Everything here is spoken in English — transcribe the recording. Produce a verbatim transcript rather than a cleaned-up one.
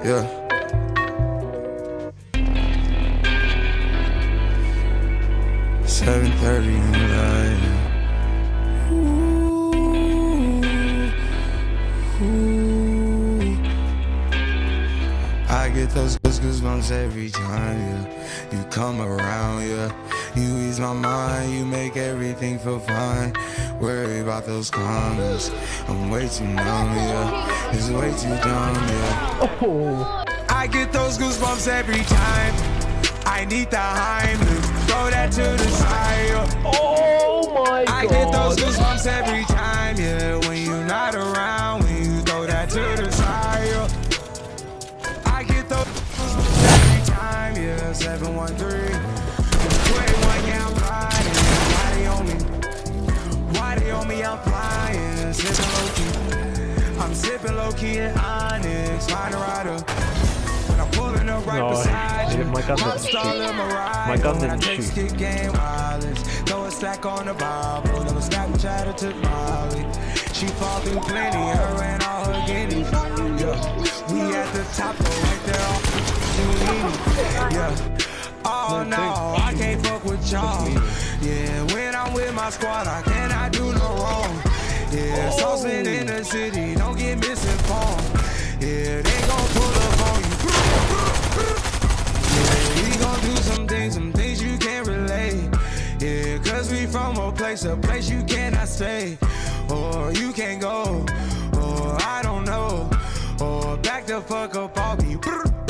Yeah. seven thirty in the night. Ooh, ooh. I get those goosebumps every time, yeah. You come around, yeah. You ease my mind, you make everything feel fine. Worry about those comments. I'm way too numb, yeah. It's way too dumb, yeah. Oh. I get those goosebumps every time. I need the Heimlich, throw that to the side. Yeah. Oh my God. I get those goosebumps every time, yeah. When you're not around, when you throw that to the side. Yeah. I get those goosebumps every time, yeah. seven one three. twenty-one, yeah, I'm flying. Why they on me? Why they on me? I'm flying. Sipping low key. I'm sipping low key in Onyx. Find a rider. When I'm pulling up right No, beside you. my gun didn't shoot. My gun didn't shoot. Game wireless. Throw a stack on the Bible. Never stack and chatter to Molly. She fall through plenty. Her and all her guineas. Yeah. We at the top, right there off the yeah. Oh no, I can't fuck with y'all. Yeah, when I'm with my squad, I cannot do no wrong. Yeah, saucing in the city, don't get misinformed. Yeah, they gon' pull up on you. Yeah, we gon' do some things, some things you can't relate. Yeah, cause we from a place, a place you cannot stay. Or you can't go, or I don't know. Or back the fuck up, I'll be